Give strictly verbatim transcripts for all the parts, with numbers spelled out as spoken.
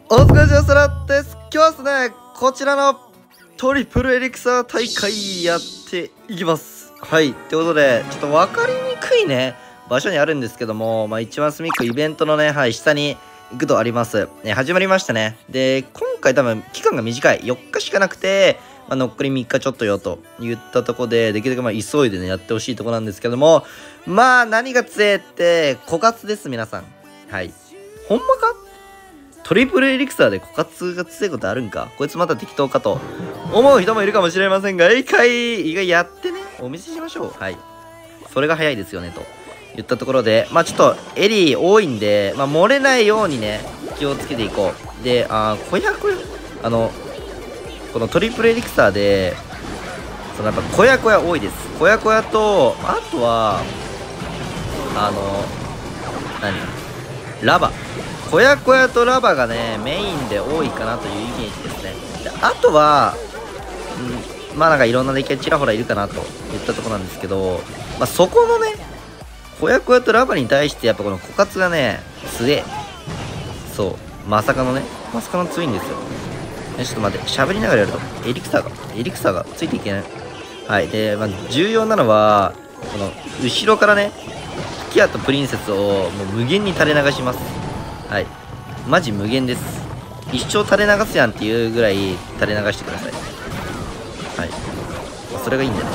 お疲れ様です。今日はですね、こちらのトリプルエリクサー大会やっていきます。はい。ということで、ちょっと分かりにくいね、場所にあるんですけども、まあ一番隅っこイベントのね、はい、下に行くとあります。ね、始まりましたね。で、今回多分期間が短い。よっかしかなくて、まあ、残りみっかちょっとよと言ったとこで、できるだけまあ急いでね、やってほしいとこなんですけども、まあ何が強えって、枯渇です、皆さん。はい。ほんまかトリプルエリクサーで枯渇が強いことあるんか、こいつまた適当かと思う人もいるかもしれませんが、一回、意外やってね、お見せしましょう。はい。それが早いですよね、と言ったところで、まあちょっとエリー多いんで、まあ漏れないようにね、気をつけていこう。で、あー、小屋小屋、あの、このトリプルエリクサーで、そのやっぱ小屋小屋多いです。小屋小屋と、あとは、あの、何ラバ。小屋小屋とラバがね、メインで多いかなというイメージですね。であとは、うん、まあなんかいろんなデッキがちらほらいるかなといったところなんですけど、まあそこのね、小屋小屋とラバに対してやっぱこの枯渇がね、強え。そう。まさかのね、まさかの強いんですよ。ちょっと待って、喋りながらやると、エリクサーが、エリクサーがついていけない。はい。で、まあ重要なのは、この後ろからね、キアとプリンセスをもう無限に垂れ流します。はい。マジ無限です。一生垂れ流すやんっていうぐらい垂れ流してください。はい。それがいいんだよね。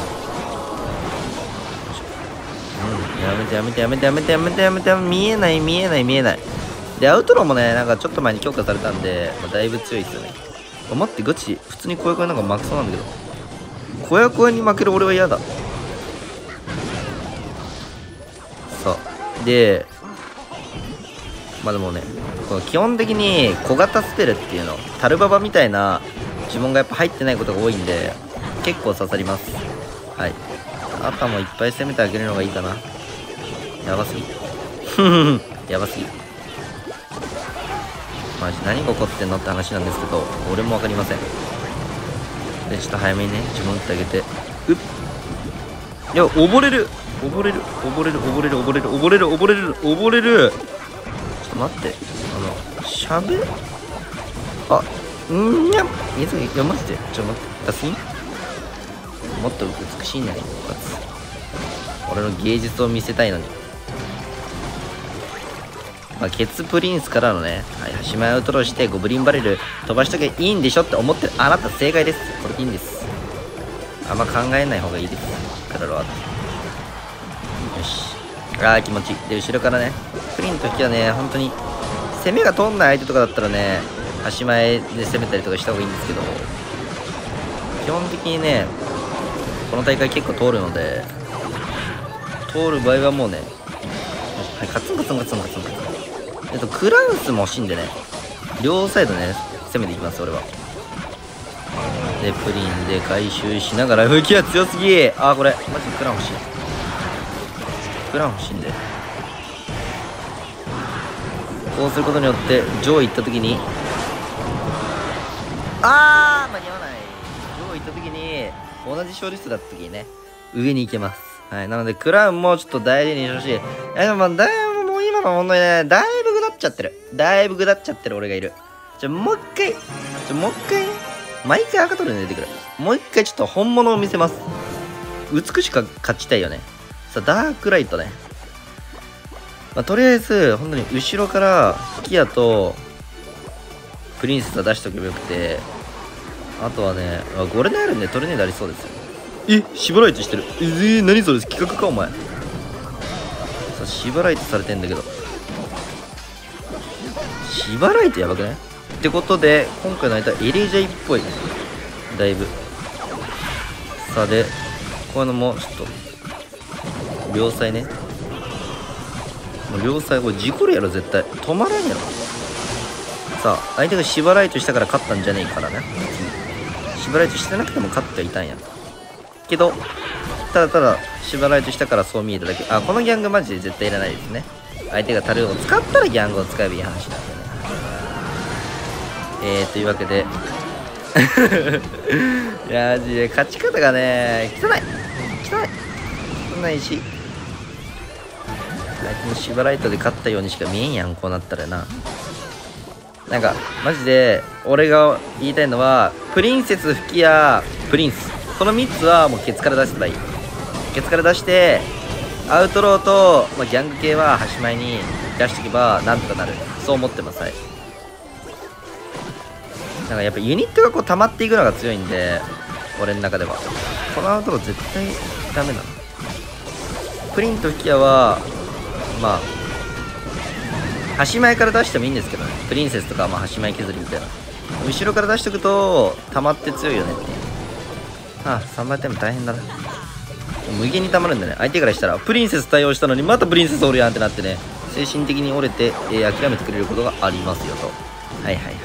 うん。やめてやめてやめてやめてやめてやめてやめて、見えない見えない見えない。で、アウトローもね、なんかちょっと前に強化されたんで、まあ、だいぶ強いですよね。あ、待って、ガチ、普通に小屋小屋なんか負けそうなんだけど。小屋小屋に負ける俺は嫌だ。さあ。で、まあでもね、この基本的に小型スペルっていうの、タルババみたいな呪文がやっぱ入ってないことが多いんで、結構刺さります。はい。あとはもういっぱい攻めてあげるのがいいかな。やばすぎ。ふふふ。やばすぎ。マジ何が起こってんのって話なんですけど、俺もわかりません。で、ちょっと早めにね、呪文打ってあげて。うっ。いや、溺れる。溺れる。溺れる。溺れる。溺れる。溺れる。溺れる。溺れる。待って、あの、しゃべあ、んにゃ水いや、マジでちょっと待って、出すもっと美しいんだよ、俺の芸術を見せたいのに。まあ、ケツプリンスからのね、はい、端前をトローしてゴブリンバレル飛ばしとけばいいんでしょって思ってるあなた正解です。これでいいんです。あんま考えない方がいいです。カラロは。よし。あー気持ちいい。で、後ろからね、プリンの時はね、本当に攻めが通んない相手とかだったらね、端前で攻めたりとかした方がいいんですけど、基本的にね、この大会結構通るので、通る場合はもうね、はい、カツンカツンカツンカツンカツン。えっと、クラウスも欲しいんでね、両サイドね、攻めていきます、俺は。で、プリンで回収しながら、吹きは強すぎ。あー、これ、マジでクラウン欲しい。クラウン欲しいんで。こうすることによって上位行った時にあー間に合わない。上位行った時に同じ勝利数だった時にね上に行けます。はい。なのでクラウンもちょっと大事にしてほしい。えでもだいぶもう今の本当にねだいぶぐだっちゃってるだいぶぐだっちゃってる俺がいる。じゃもう一回ちょもう一回ね毎回赤トルに出てくる。もう一回ちょっと本物を見せます。美しく勝ちたいよね。さあダークライトね。まあ、とりあえず、本当に後ろから、キアと、プリンセスは出しとけばよくて、あとはね、あゴレナイルンでトルネードありそうですよ。え、シバライトしてる。えー、何それ企画か、お前。さあ、シバライトされてんだけど。シバライトやばくないってことで、今回の間、エレジャイっぽい。だいぶ。さあ、で、こういうのも、ちょっと、両サイね。両サイこれ事故るやろ絶対止まらんやろ。さあ相手がシバライトしたから勝ったんじゃねえからね。シバライトしてなくても勝ってはいたんやけど、ただただシバライトしたからそう見えただけ。あこのギャングマジで絶対いらないですね。相手がタルを使ったらギャングを使えばいい話なんでね。えーというわけでいやマジで勝ち方がね汚い汚い汚いし相手のシバライトで勝ったようにしか見えんやんこうなったらな。 なんかマジで俺が言いたいのは、プリンセス吹き矢プリンス、このみっつはもうケツから出せばいい。ケツから出してアウトローと、まあ、ギャング系は端前に出しておけばなんとかなる、そう思ってます。はい。なんかやっぱユニットがこう溜まっていくのが強いんで、俺の中ではこのアウトロー絶対ダメなの。プリンと吹き矢はまあ端前から出してもいいんですけどね。プリンセスとかはまあ端前削りみたいな、後ろから出しておくと溜まって強いよねっていう。ああさんばいタイム大変だな。無限に溜まるんだね。相手からしたらプリンセス対応したのにまたプリンセスおるやんってなってね、精神的に折れて、えー、諦めてくれることがありますよと。はいはいはい、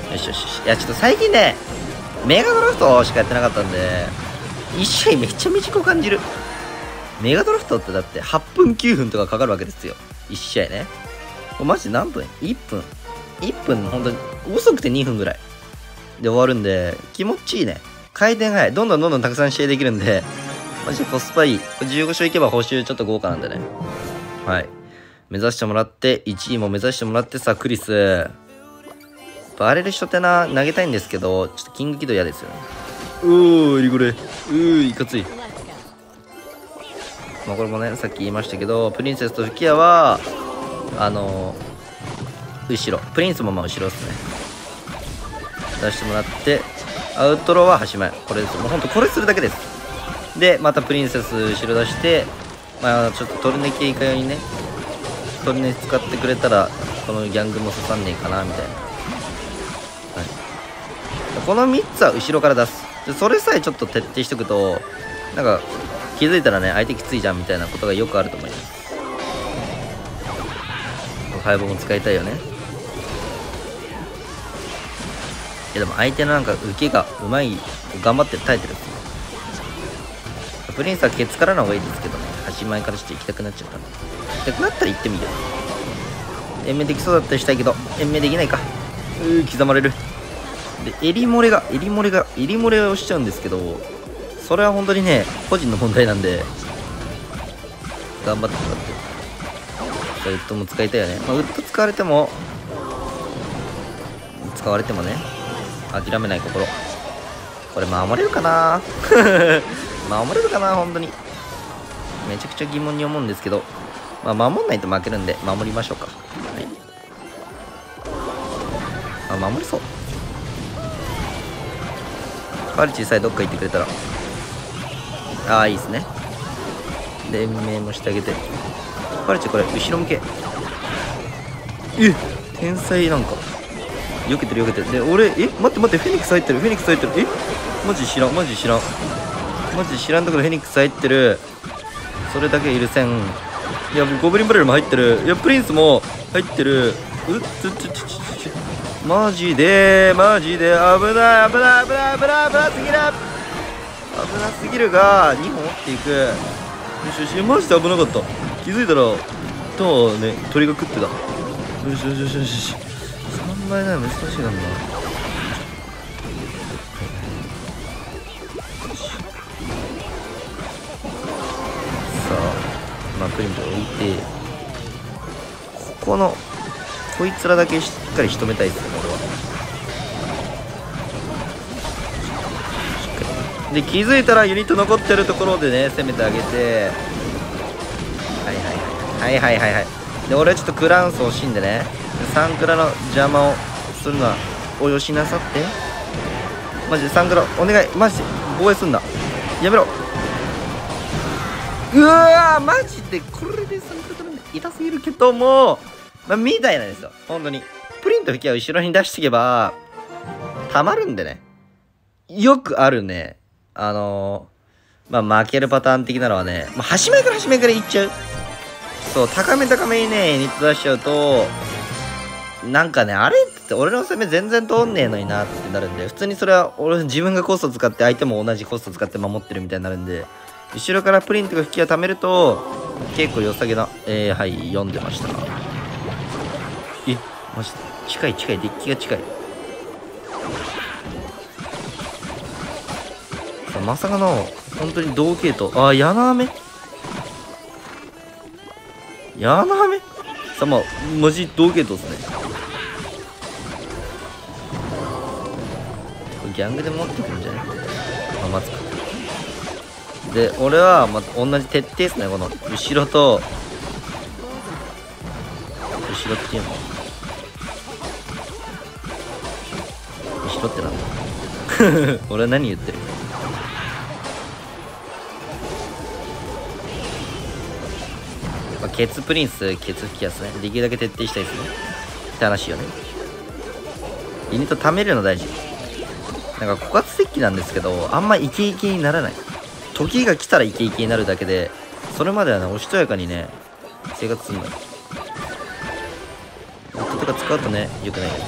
よしよしよし。いやちょっと最近ねメガドラフトしかやってなかったんで、いち試合めっちゃ短く感じる。メガドラフトってだってはっぷんきゅうふんとかかかるわけですよ、いち試合ね。これマジで何分 ?いっ 分いっぷん、ほんとに遅くてにふんぐらいで終わるんで気持ちいいね。回転早い。どんどんどんどんたくさん試合できるんでマジでコスパいい。じゅうご勝いけば報酬ちょっと豪華なんでね。はい、目指してもらって、いちいも目指してもらって。さあクリスバレル初手な投げたいんですけど、ちょっとキング起動嫌ですよね。うーリゴレ、うーいかつい。まあこれもねさっき言いましたけど、プリンセスと吹き矢はあのー、後ろ、プリンスもまあ後ろですね。出してもらって、アウトローは端前、これです。もうほんとこれするだけです。でまたプリンセス後ろ出して、まあちょっとトルネ系いかようにね、トルネ使ってくれたらこのギャングも刺さんねえかなみたいな。はい、このみっつは後ろから出す。それさえちょっと徹底しとくと、なんか気づいたらね相手きついじゃんみたいなことがよくあると思います。敗北も使いたいよね。いやでも相手のなんか受けがうまい、頑張って耐えてる。プリンスはケツからの方がいいですけどね、端前からして行きたくなっちゃったんで、行きたくなったら行ってみる。延命できそうだったりしたいけど延命できないか。うー刻まれる。で襟漏れが襟漏れが襟漏れをしちゃうんですけど、それは本当にね個人の問題なんで頑張ってもらって。ウッドも使いたいよね。まあ、ウッド使われても使われてもね諦めない心。これ守れるかな守れるかな。本当にめちゃくちゃ疑問に思うんですけど、まあ守んないと負けるんで守りましょうか。はい、あ守れそう。パルチさえどっか行ってくれたらああいいですね。連盟もしてあげて。パルチこれ後ろ向け。え天才。なんか避けてる避けてる。で俺え待って待って、フェニックス入ってる、フェニックス入ってる。えマジ知らんマジ知らんマジ知らんところフェニックス入ってる。それだけ許せん。いやゴブリンブレルも入ってる。いやプリンスも入ってる。うっつつつつつマジでマジで危ない危ない危ない危ない危なすぎる危なすぎるがにほん折っていく。よしよしマジで危なかった。気づいたらとはね鳥が食ってた。よしよしよしよし。さんばいな難しいなんだ。さあまあプリント置いて、ここのこいつらだけしっかり仕留めたいですね俺は。しっかりで気づいたらユニット残ってるところでね攻めてあげて。はいはいはいはいはいはい。で俺はちょっとクランス欲しいんでね、サンクラの邪魔をするのはおよしなさって。マジでサンクラお願い、マジで防衛すんなやめろ。うわーマジでこれでサンクラ取るの痛すぎるけども、まあ、みたいなんですよ本当に。プリンと吹き矢を後ろに出していけばたまるんでね。よくあるねあのー、まあ負けるパターン的なのはね、まあ、端前から端前からいっちゃう。そう高め高めにねユニット出しちゃうとなんかねあれって俺の攻め全然通んねえのになってなるんで、普通にそれは俺自分がコスト使って相手も同じコスト使って守ってるみたいになるんで、後ろからプリンとか吹き矢貯めると結構良さげな、えー、はい読んでました。えマジで近い近いデッキが近い。さまさかの本当に同系統。あー矢の雨矢の雨さまあマジ同系統ですね。 ギャングで持ってくるんじゃない？まあ、待つか。で、俺はまた同じ徹底ですね。この後ろと、後ろっていうの後ろってなんだ俺は何言ってる？まあ、ケツプリンス、ケツ吹きやすね。できるだけ徹底したいですね。って話よね。ユニット貯めるの大事。なんか枯渇石器なんですけど、あんまイケイケにならない。時が来たらイケイケになるだけで、それまではね、おしとやかにね、生活するんだよ。ウッドとか使うとね、良くないよ。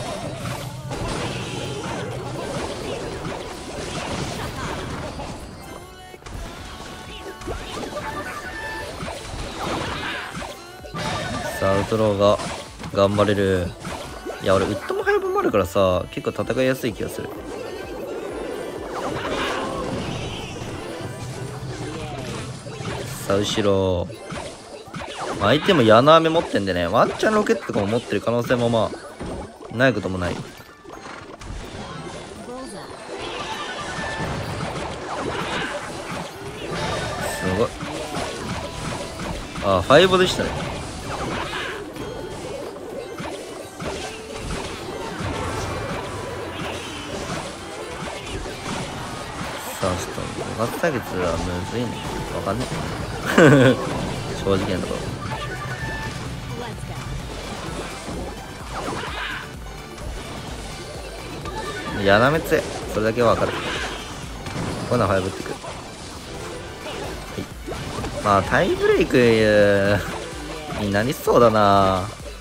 さあ、アウトローが頑張れる。いや、俺、ウッドも配分もあるからさ、結構戦いやすい気がする。さあ、後ろ。相手も矢の飴持ってんでね、ワンチャンロケットとかも持ってる可能性もまあ、ないこともない。すごい。あ、ファイブでしたね。さあ、ちょっと、五月対決はむずいね。わかんねえ。正直なところ。やなめつえ、それだけはわかる。こんなファイブってくる。はい。まあ、タイブレイクになりそうだな。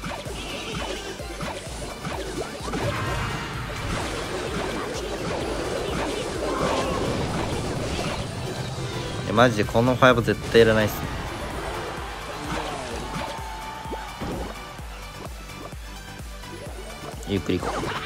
マジでこのファイブ絶対いらないっすね。ゆっくり行こう。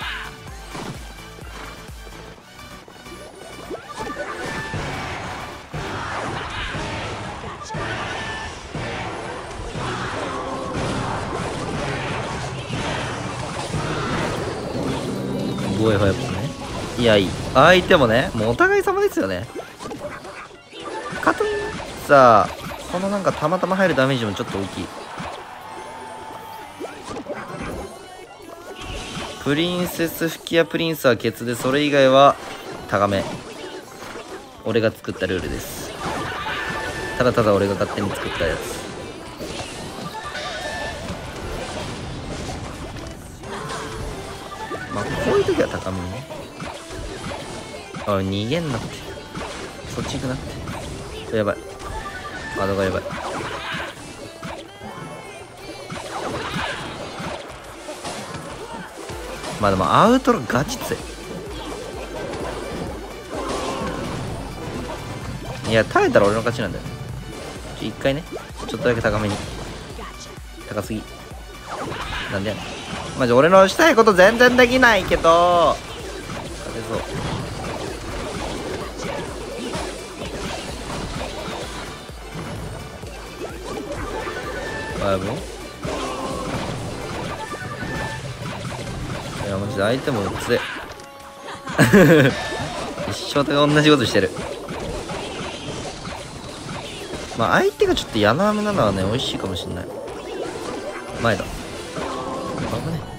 すごいファイブですね。いや、いい。相手もね、もうお互い様ですよね。カトン。さあ、このなんかたまたま入るダメージもちょっと大きい。プリンセス吹き矢プリンスはケツで、それ以外は高め。俺が作ったルールです。ただただ俺が勝手に作ったやつ。まあこういう時は高めにね。あ、逃げんなって。そっち行くなって。やばい。ワードがやばい。まあでもアウトロガチ強い。いや、耐えたら俺の勝ちなんだよね。一回ね、ちょっとだけ高めに。高すぎ。なんでやねん。マジ俺のしたいこと全然できないけど、勝てそう。あ、もういや、マジで相手も強い。一生と同じことしてる。まあ相手がちょっと矢の飴なのはね、美味しいかもしんない。前だ。危ね。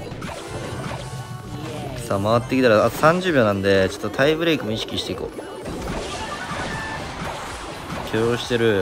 さあ回ってきたらあとさんじゅうびょうなんで、ちょっとタイブレイクも意識していこう。許容してる。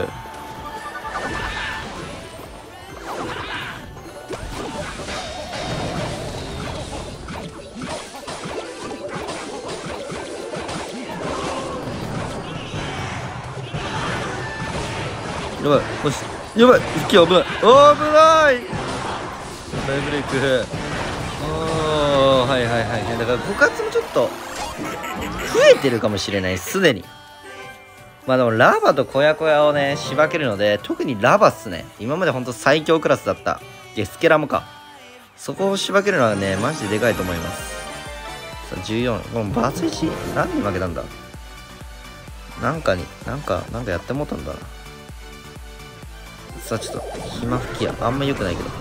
やばい、もしやばい、吹き矢危ない、危ない。タイブレイク。おー、はいはいはい。だから枯渇もちょっと増えてるかもしれない、すでに。まあでもラバとコヤコヤをねしばけるので、特にラバっすね。今までほんと最強クラスだったゲスケラもか、そこをしばけるのはねマジででかいと思います。さあじゅうよん、もうバツいち、何に負けたんだ。なんかになんかなんかやってもうたんだな。さあちょっと暇吹きやあんま良くないけど。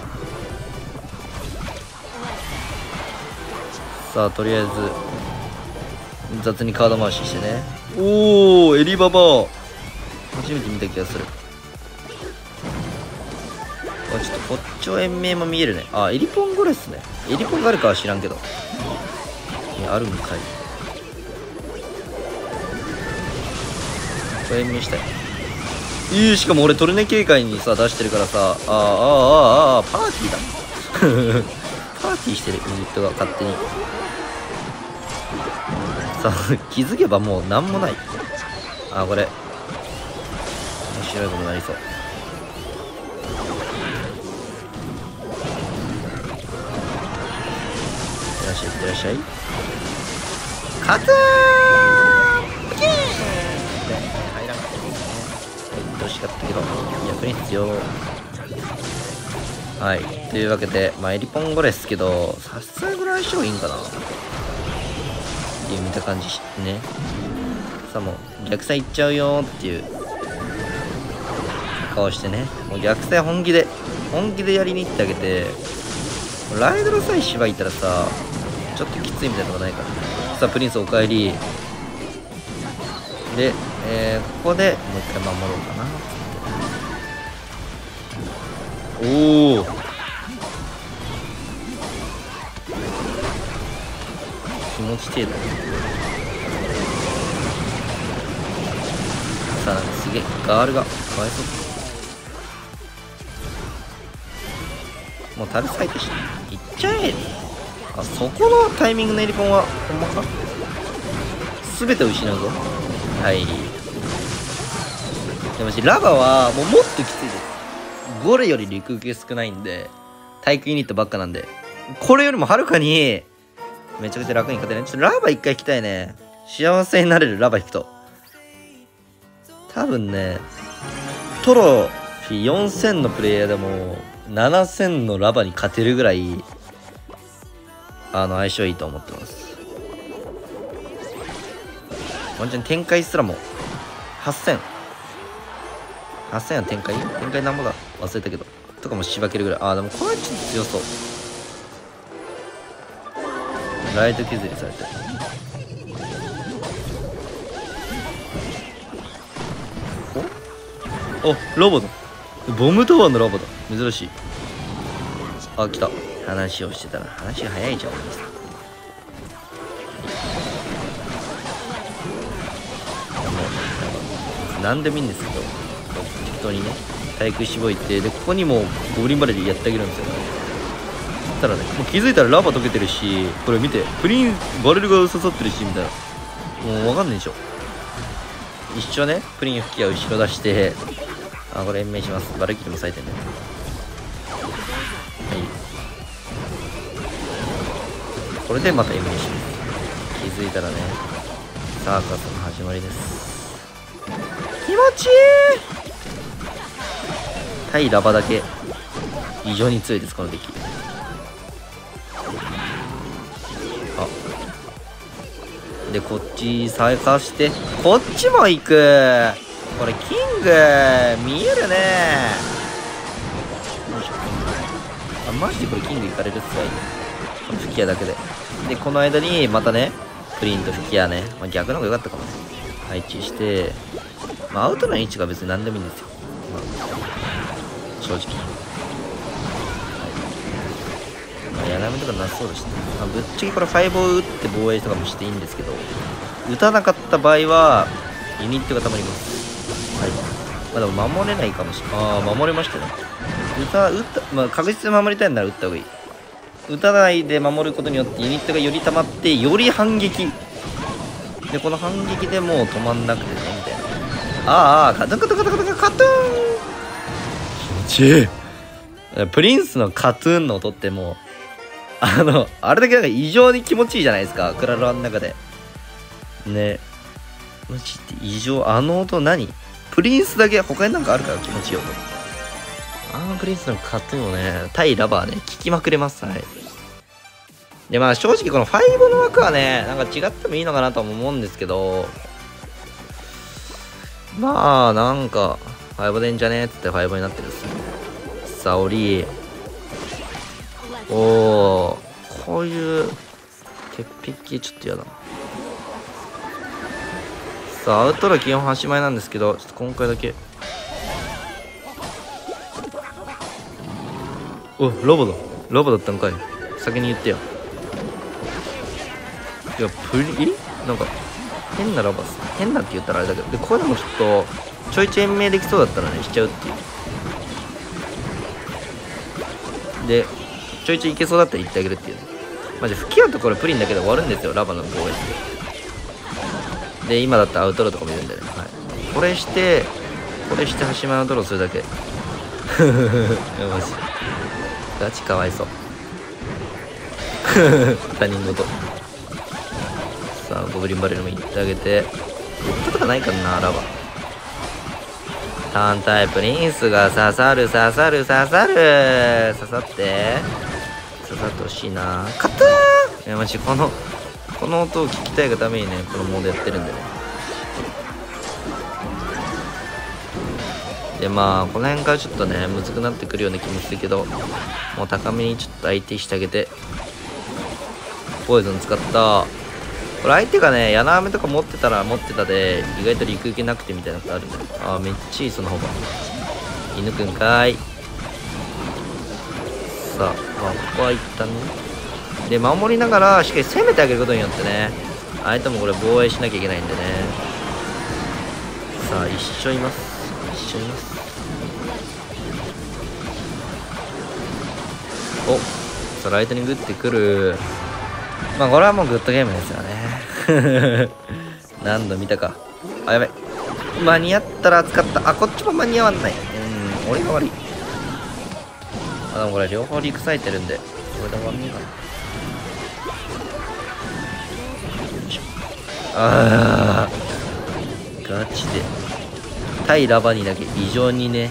さあとりあえず雑にカード回ししてね。おお、エリババー初めて見た気がする。あ、ちょっとこっちは延命も見えるね。あ、エリポンゴレスね。エリポンがあるかは知らんけど。いや、あるんかい。これ延命したい。いい、しかも俺トルネ警戒にさ出してるからさ、あーあーあーあーパーティーだパーティーしてるユニットが勝手にさあ、気づけばもうなんもない。あー、これ面白いことになりそう。いってらっしゃい、いってらっしゃい。カツーンピキーン入らんかったですね。入ってほしかったけど役に必要。はい、というわけで、まあ、エリポンゴレスけど、さすがにこれ相性いいんかなっていう見た感じね。さあ、もう逆サイいっちゃうよーっていう顔してね、もう逆サイ本気で、本気でやりに行ってあげて、ライドルさえしばいたらさ、ちょっときついみたいなのがないから。さあ、プリンスおかえり。で、えー、ここでもう一回守ろうかな。おお、気持ち程度。さあ、なんかすげえガールがかわいそう。もうタルサイトしていっちゃえ。あ、そこのタイミングのエリコンはほんまか。全てを失うぞ。はい。でもしラバはもうもっときついです。ゴレより陸受け少ないんで、体育ユニットばっかなんで、これよりもはるかにめちゃくちゃ楽に勝てない。ちょっとラバ一回引きたいね。幸せになれるラバ引くと多分ね、トロフィーよんせんのプレイヤーでもななせんのラバに勝てるぐらいあの相性いいと思ってます。ワンチャン展開すらもはっせんはっせんは展開展開なんぼだ忘れたけどとかもしばけるぐらい。ああ、でもこれはちょっと強そう。ライト削りされてる。おお、ロボだ。ボムタワーのロボだ。珍しい。あ、来た。話をしてたら話が早いじゃん。何でもいいんですけど、適当にね体育しぼいて、でここにもゴブリンバレルやってあげるんですよ。そしたらね、もう気づいたらラバ溶けてるし、これ見てプリンバレルが刺さってるしみたいな、もう分かんないでしょ。一生ねプリン吹き矢後ろ出して、あ、これ延命します。バルキリーも咲いてんね。はい、これでまた延命します。気づいたらねサーカスの始まりです。気持ちいい。対ラバだけ異常に強いですこの敵。あでこっち再開してこっちも行く。これキング見えるね。よいしょ。あ、マジでこれキング行かれるっすわ。この吹き矢だけで。でこの間にまたねプリンと吹き矢ね、まあ、逆の方が良かったかもね。配置して、まあ、アウトの位置が別に何でもいいんですよ、まあ、正直。まあ、やらめとかなさそうだし、ね、まあ、ぶっちゃけこれファイブを打って防衛とかもしていいんですけど、打たなかった場合はユニットがたまります。はい。まあでも守れないかもしれない。ああ、守れましたね。打た、打った、まあ確実に守りたいなら打った方がいい。打たないで守ることによってユニットがより溜まってより反撃で、この反撃でもう止まんなくてねみたいな。ああ、カトゥンカトゥンカトゥンカトゥンカトゥン。気持ちいい。プリンスのカトゥーンの音ってもうあのあれだけなんか異常に気持ちいいじゃないですか、クラロワの中でね。マジで異常。あの音何？プリンスだけ他になんかあるから気持ちいい音。あのプリンスのカトゥーンをね対ラバーね聞きまくれます。はい。でまあ正直このファイブの枠はねなんか違ってもいいのかなとも思うんですけど、まあなんかファイブでんじゃねーっつってファイブになってるっすね。沙織、おー、こういう鉄壁ちょっと嫌だな。 さあアウトロー基本端前なんですけど、ちょっと今回だけおロボだロボだったのかい。先に言ってよ。いやプリなんか変なラバっす。変なって言ったらあれだけど、でこういうのもちょっとちょいちょい延命できそうだったらねしちゃうっていう。でちょいちょいいけそうだったら言ってあげるっていう。マジ吹き矢とこれプリンだけで終わるんですよ、ラバの防衛って。で今だったらアウトローとかもいるんでね、はい、これしてこれして端前のドローするだけ。いやマジガチかわいそう。他人事。さあゴブリンバレルもいってあげて、ウッドとかないかなラバ。ターンタイプリンスが刺さる刺さる刺さる刺さって刺さってほしいな。勝ったー。いやマジこのこの音を聞きたいがためにねこのモードやってるんでね。でまあこの辺からちょっとねむずくなってくるような気もするけど、もう高めにちょっと相手してあげて、ポイズン使った。これ相手がね柳雨とか持ってたら持ってたで意外と陸受けなくてみたいなことあるんだよ。ああめっちゃいいその方が。犬くんかーい。さあ、まあ、ここは一旦ねで守りながらしっかり攻めてあげることによってね相手もこれ防衛しなきゃいけないんでね。さあ一緒います一緒います。おさあライトニング打ってくる。まあこれはもうグッドゲームですよね。何度見たか。あやべ間に合ったら扱った。あこっちも間に合わない。うん俺が悪い。あでもこれ両方リク咲いてるんでこれで終わんねえかな。あーガチで対ラバニだけ異常にね。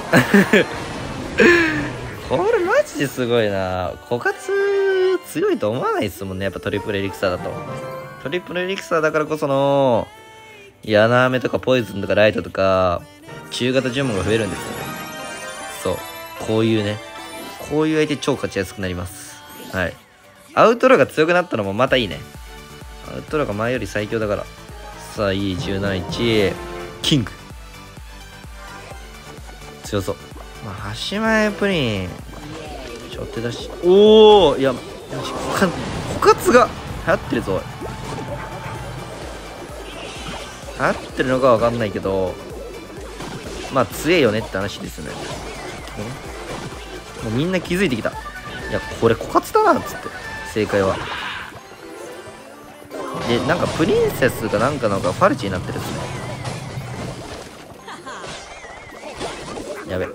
これマジですごいな。枯渇強いと思わないですもんねやっぱトリプルエリクサーだと。トリプルエリクサーだからこその柳雨とかポイズンとかライトとか中型呪文が増えるんですよね。そうこういうねこういう相手超勝ちやすくなります。はい。アウトローが強くなったのもまたいいね。アウトローが前より最強だから。さあいいじゅうなないちキング強そう。まあ端前プリンちょっと出しおおいや枯渇が流行ってるぞ。流行ってるのかわかんないけどまあ強えよねって話ですね。もうみんな気づいてきた。いやこれ枯渇だなっつって正解は。でなんかプリンセスかなんかのがファルチになってるっすね。やべ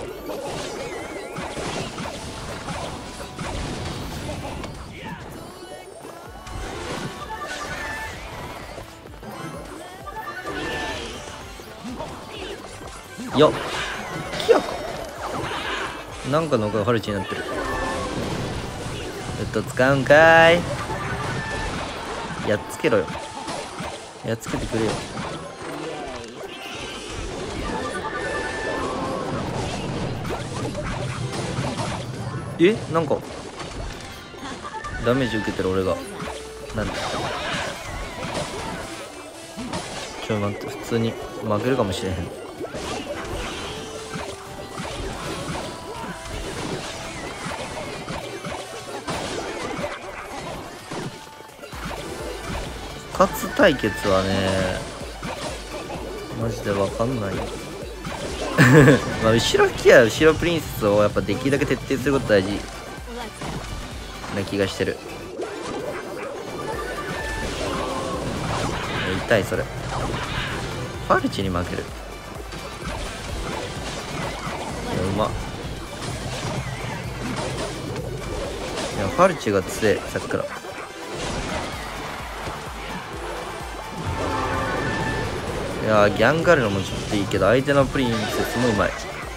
よっキアかなんかのがファルチになってる。ウッド使うんかーい。やっつけろよ。やっつけてくれよ。えなんかダメージ受けてる俺がなんでちょっと待って普通に負けるかもしれへん。勝つ対決はねマジでわかんないよ。まあ後ろ引きや後ろプリンセスをやっぱできるだけ徹底すること大事な気がしてる。痛いそれ。ファルチに負ける。いやうまっ。いやファルチが強えさっきから。いやーギャンガルのもちょっといいけど相手のプリンセスもうまい。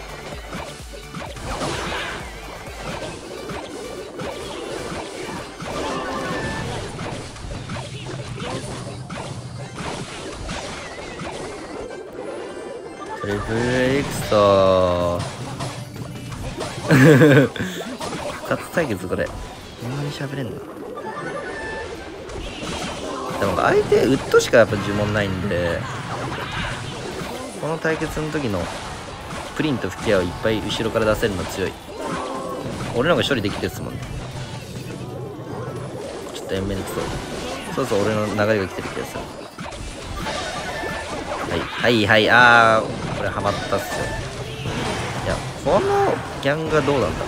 トリプルエクサー勝つ対決これこんなに喋れんの。でも相手ウッドしかやっぱ呪文ないんでこの対決の時のプリンと吹き矢をいっぱい後ろから出せるの強い。俺の方が処理できてるっすもんね。ちょっと延命できそう。そうそう、俺の流れが来てる気がする。はいはいはい。あー、これハマったっすよ。いや、このギャンがどうなんだ。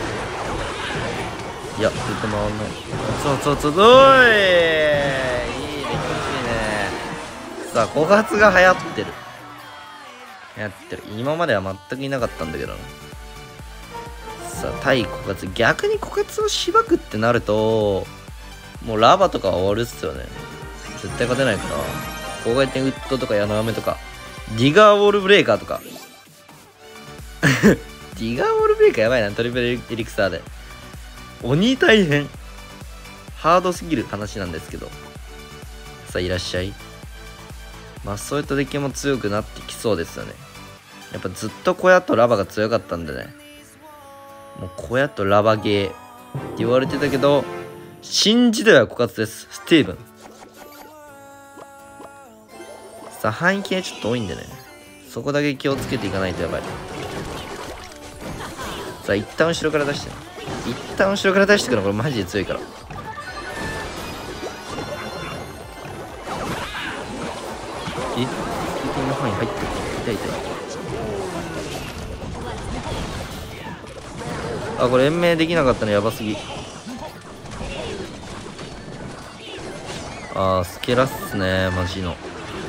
いや、絶対回んない。そうそうそう、おーい、いいね、気持ちいいね。さあ、枯渇が流行ってる。流行ってる。今までは全くいなかったんだけどな。さあ、対枯渇。逆に枯渇をしばくってなると、もうラバとかは終わるっすよね。絶対勝てないから。高回転ウッドとか矢の雨とか、ディガーウォールブレーカーとか。ディガーウォールブレーカーやばいな、トリプルエリクサーで。鬼大変。ハードすぎる話なんですけど。さあ、いらっしゃい。まあ、そういったデッキも強くなってきそうですよね。やっぱずっと小屋とラバが強かったんでね。もう小屋とラバゲーって言われてたけど、新時代は枯渇です。スティーブン。さあ、範囲系ちょっと多いんでね。そこだけ気をつけていかないとやばい。さあ、一旦後ろから出してね。一旦後ろから出してくるのこれマジで強いから。え、一定の範囲入ってる。痛い痛い。あ、これ延命できなかったのやばすぎ。あー、スケラっすね、マジの。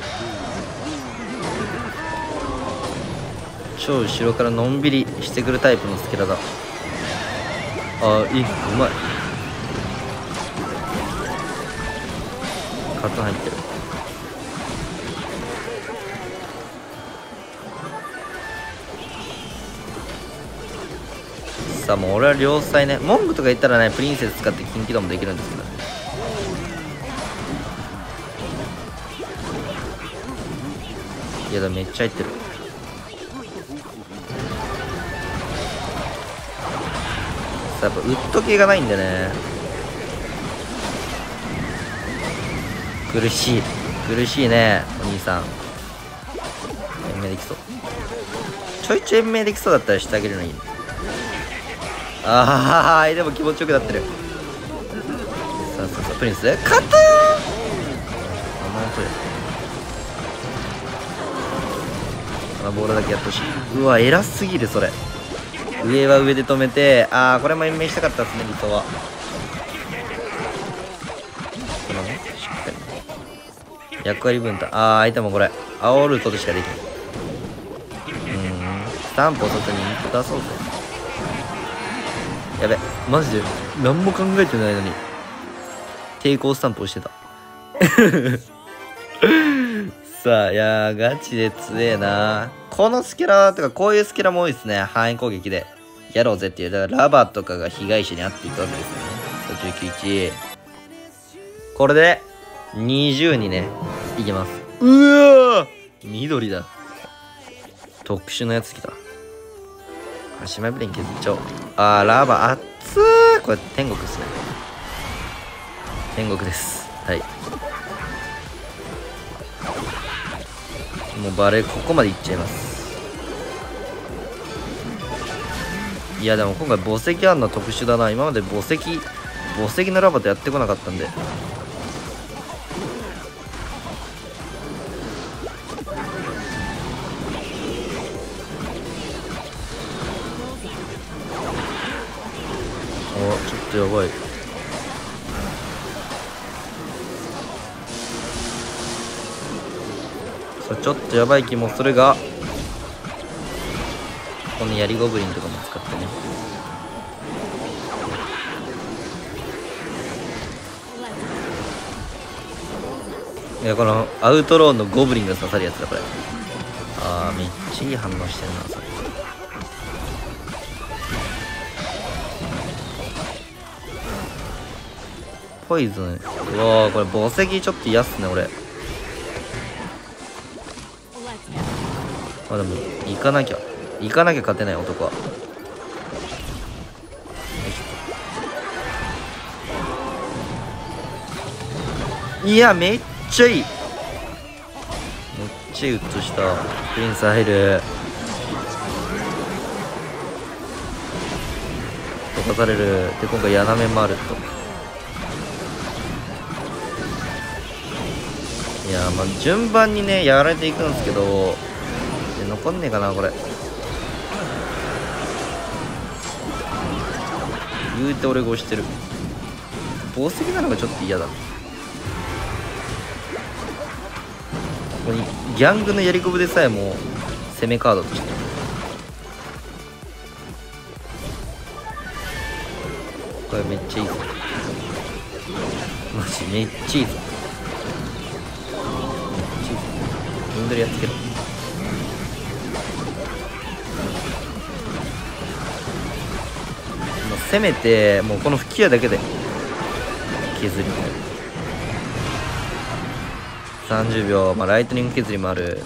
超後ろからのんびりしてくるタイプのスケラだ。あー、いい、うまい。カツン入ってる。さあ、もう俺は両サイね。モングとか言ったらね、プリンセス使って近畿道もできるんですけどね。いやだ、めっちゃ入ってる。さあ、やっぱウッド系がないんでね。苦しい。苦しいね、お兄さん。延命できそう。ちょいちょい延命できそうだったらしてあげるのいいね。ああ、でも気持ちよくなってる。さあさあさあ、プリンス勝ったー。あ、もうこれあのボールだけやってほしい。うわ、偉すぎるそれ。上は上で止めて、ああ、これも延命したかったですね、理想は。このね、しっかり役割分担。ああ、相手もこれ煽ることしかできない。うーん、スタンプを外にインプ出そうぜ。やべ、マジで何も考えてないのに抵抗スタンプをしてた。さあ、いやー、ガチで強えな。このスケラとか、こういうスケラも多いですね。範囲攻撃でやろうぜっていう。だからラバとかが被害者に遭っていくわけですよね。さあ、じゅうきゅういち。これでにじゅうにね、いきます。うわー、緑だ。特殊なやつ来た。足前ブレン削っちゃおう。あー、ラバ、熱ー。これ天国ですね。天国です。はい。もうバレーここまでいっちゃいます。いやでも今回墓石あんの特殊だな。今まで墓石墓石のラバとやってこなかったんで。お、ちょっとやばい。ちょっとやばい気もするが、この槍ゴブリンとかも使ってね。いや、このアウトローのゴブリンが刺さるやつだこれ。あー、めっちゃいい反応してるなそれ。ポイズン。うわー、これ墓石ちょっと嫌っすね俺。あ、でも行かなきゃ行かなきゃ勝てない男は。いや、めっちゃいい。めっちゃウッとしたプリンス入る。溶かされる。で今回ヤナメもあると。いやまあ順番にねやられていくんですけど、で残んねえかなこれ。言うて俺が押してる。宝石なのがちょっと嫌だ。ここにギャングのやりこぶでさえも攻めカードとして、これめっちゃいいぞ。マジめっちゃいいぞ。めっちゃいいぞ。インドルやっつけろ。もう攻めてもうこの吹き矢だけで削りさんじゅうびょう、まあ、ライトニング削りもある。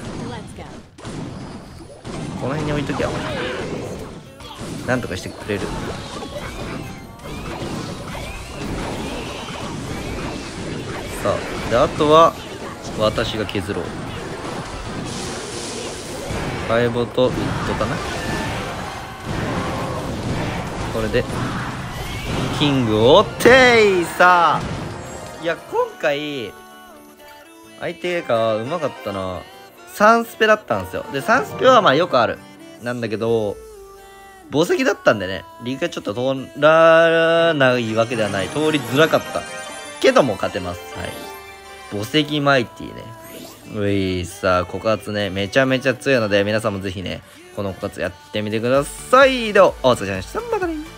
この辺に置いときゃなんとかしてくれる。さあであとは私が削ろう。ファイボとウッドかな。これでキングをてい。さあいや今回相手がうまかったな。さんスペだったんですよ。でさんスペはまあよくあるなんだけど、墓石だったんでね、リーグがちょっと通らないわけではない、通りづらかったけども勝てます。はい、墓石マイティね。ういさあ枯渇ねめちゃめちゃ強いので、皆さんもぜひねこの枯渇やってみてください。ではお疲れ様でした。またね。